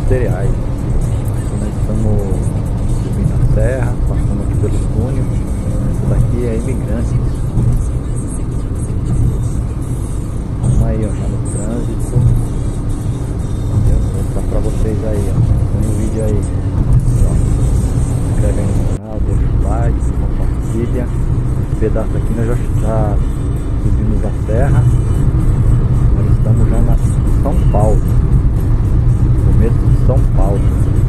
cereais. Nós estamos subindo a serra, passando aqui pelo túnel. Isso daqui é Imigrantes. Vamos aí, ó, já no trânsito. Vou mostrar pra vocês aí, ó. Põe o vídeo aí. Ó, se inscreve aí no canal, deixa o like, compartilha. Esse pedaço aqui nós já está subindo a serra. Nós estamos já em São Paulo. Começo de São Paulo.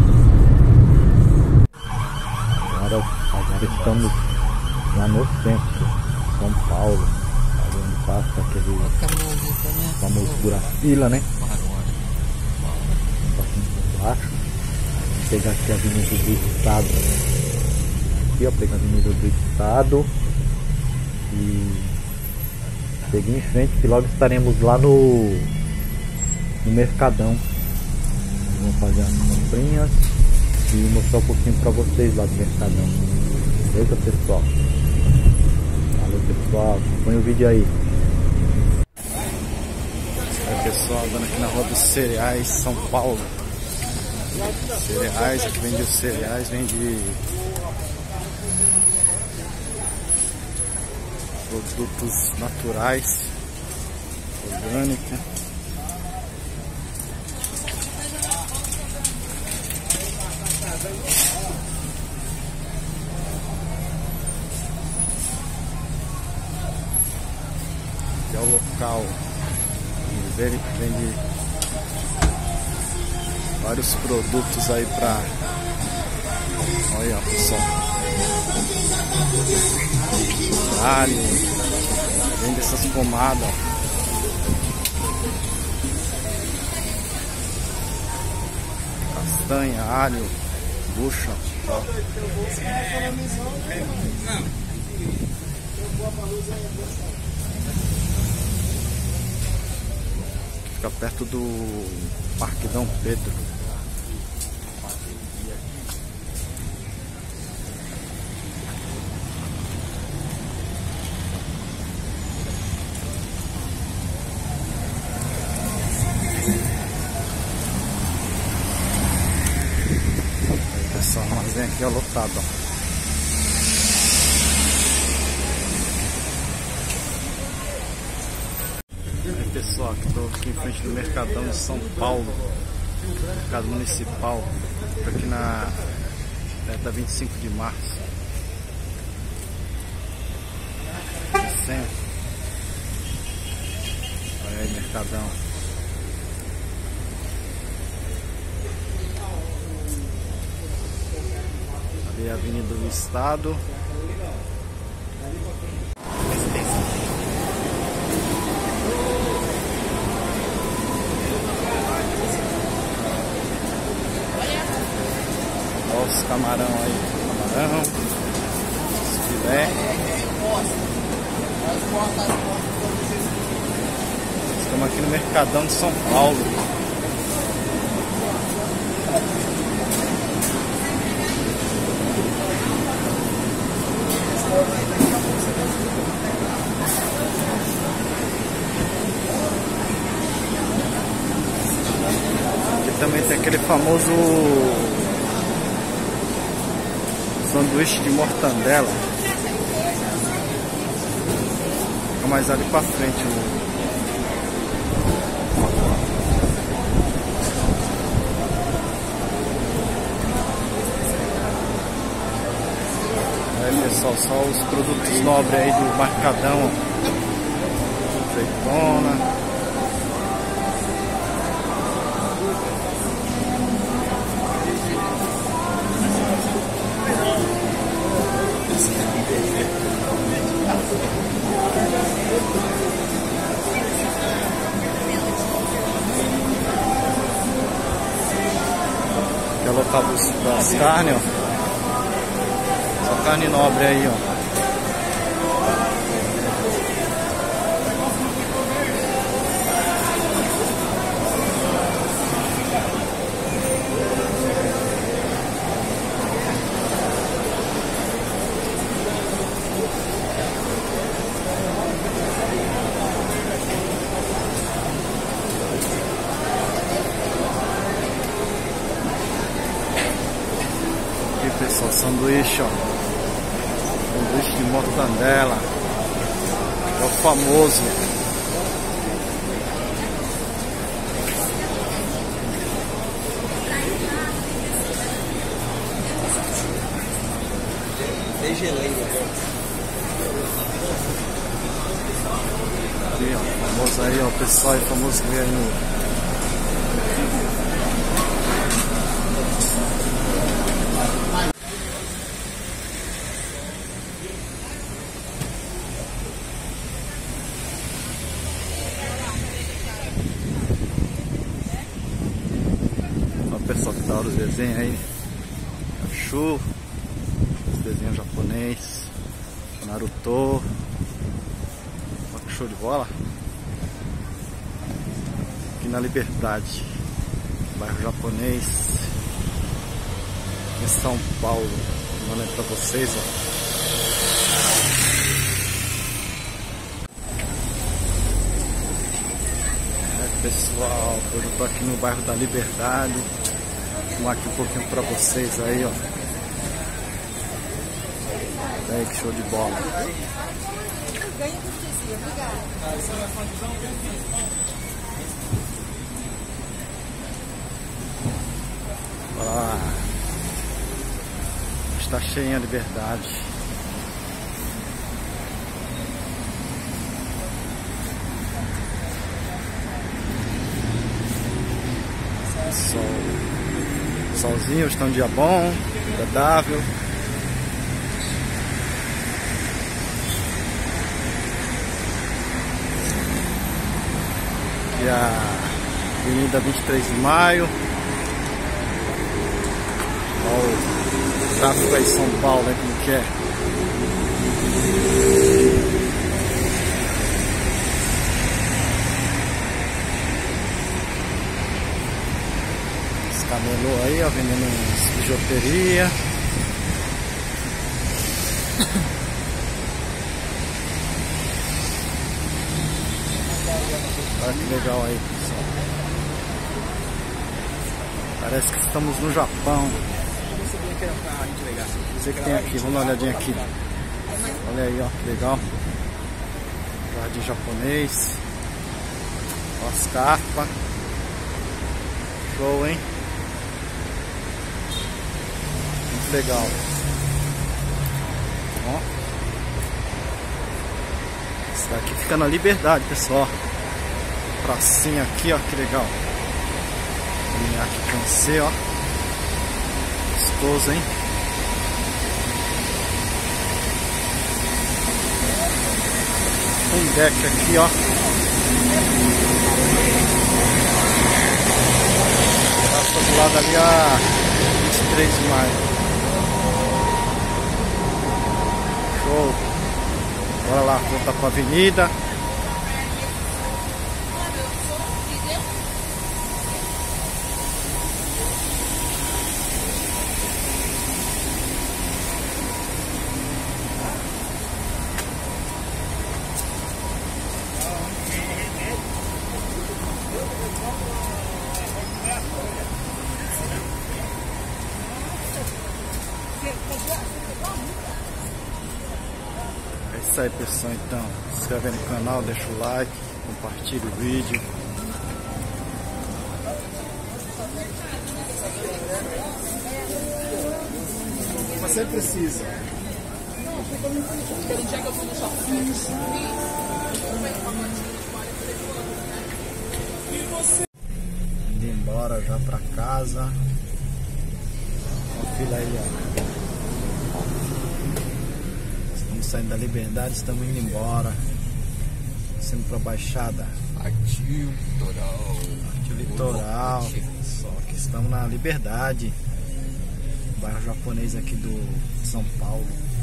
Agora estamos lá no centro de São Paulo. Ali onde passa aquele famoso Gurapila, né? Passando por baixo. Vamos pegar aqui a Avenida do Estado. Aqui, ó, pegar a Avenida do Estado. E seguir em frente, que logo estaremos lá no Mercadão. Vamos fazer as comprinhas e mostrar um pouquinho pra vocês lá do Mercadão. Beleza, pessoal? Valeu, pessoal, acompanha o vídeo aí. Aí, pessoal, andando aqui na rua dos cereais, São Paulo. Cereais, aqui vende os cereais, vende produtos naturais, orgânicos. Aqui é o local onde vende vários produtos aí pra... Olha, pessoal, alho, vende essas pomadas. Castanha, alho, bucha. Ó. Fica perto do Parque Dom Pedro. Esse armazém aqui é lotado, ó. Aí, pessoal, estou aqui em frente do Mercadão de São Paulo, Mercado Municipal, aqui na da 25 de março. Centro. Olha aí, Mercadão. Ali é a Avenida do Estado. Olha os camarão aí, camarão, os filé. Estamos aqui no Mercadão de São Paulo. Aqui também tem aquele famoso sanduíche de mortandela. Fica mais ali pra frente. Aí, pessoal, só os produtos nobres aí do Mercadão. Azeitona. Aqui é o local das carnes, ó. Só carne nobre aí, ó. Pessoal, sanduíche, ó. Sanduíche de mortandela. É o famoso. Tem geleia. Aqui, ó, famoso aí, ó, o pessoal aí, famoso que vem aí no... Ó, o pessoal que tá os desenhos aí. Cachorro. Os desenhos japonês. Naruto. Ó, que show de bola. Aqui na Liberdade, bairro japonês, em São Paulo. Vou mandar pra vocês, ó. Pessoal, hoje eu tô aqui no bairro da Liberdade. Vou mostrar aqui um pouquinho pra vocês aí, ó. Aí, que show de bola. Ganha cortesia, obrigada. Olha lá. Está cheia a Liberdade. Solzinho, está um dia bom, agradável. E a Avenida 23 de Maio. Olha o tráfego aí em São Paulo, né, como que é. Esse camelô aí, ó, vendendo bijuteria. Olha que legal aí, pessoal. Parece que estamos no Japão. Você que tem aqui, vamos dar uma olhadinha aqui. Olha aí, ó, que legal. Jardim japonês. Ó, as carpas. Show, hein? Muito legal. Ó. Isso daqui fica na Liberdade, pessoal. Pracinha aqui, ó, que legal. Vem aqui conhecer, ó. Gostoso, hein? Um deck aqui, ó. Passa do lado ali a 23 de maio. Show. Bora lá, voltar pra avenida. É isso aí, pessoal, então se inscreve no canal, deixa o like, compartilha o vídeo. Você precisa. Indo embora já pra casa. Ó, fila aí, ó. Estamos saindo da Liberdade, estamos indo embora. Sendo pra Baixada. Partiu Litoral. Partiu Litoral. Só que estamos na Liberdade. Bairro japonês aqui do São Paulo.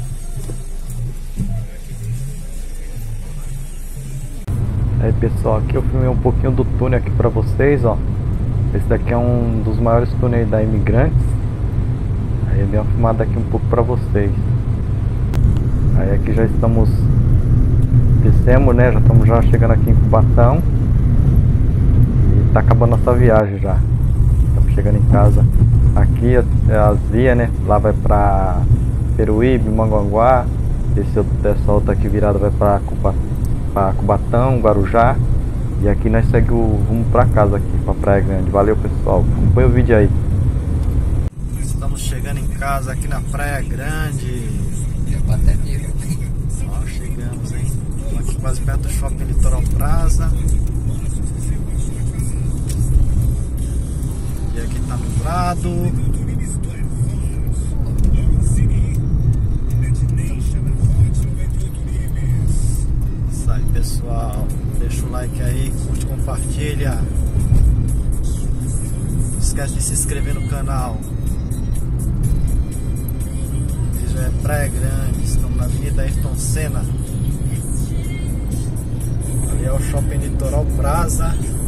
Aí, pessoal, aqui eu filmei um pouquinho do túnel aqui pra vocês, ó. Esse daqui é um dos maiores túneis da Imigrantes. Aí eu dei uma filmada aqui um pouco pra vocês. Aí aqui já estamos, descemos, né, já estamos já chegando aqui em Cubatão. E tá acabando nossa viagem já. Estamos chegando em casa. Aqui é as vias, né? Lá vai pra Peruíbe, Mongaguá. Esse outro pessoal tá aqui virado vai pra Cubatão, Guarujá. E aqui nós seguimos o rumo pra casa aqui, pra Praia Grande. Valeu, pessoal. Acompanha o vídeo aí. Estamos chegando em casa aqui na Praia Grande. Ó, chegamos, hein? Estamos aqui quase perto do Shopping Litoral Praza. E aqui tá nublado. Isso aí, pessoal. Deixa o like aí, curte, compartilha. Não esquece de se inscrever no canal. Aqui já é Praia Grande. Estamos na Avenida Ayrton Senna. Ali é o Shopping Litoral Praza.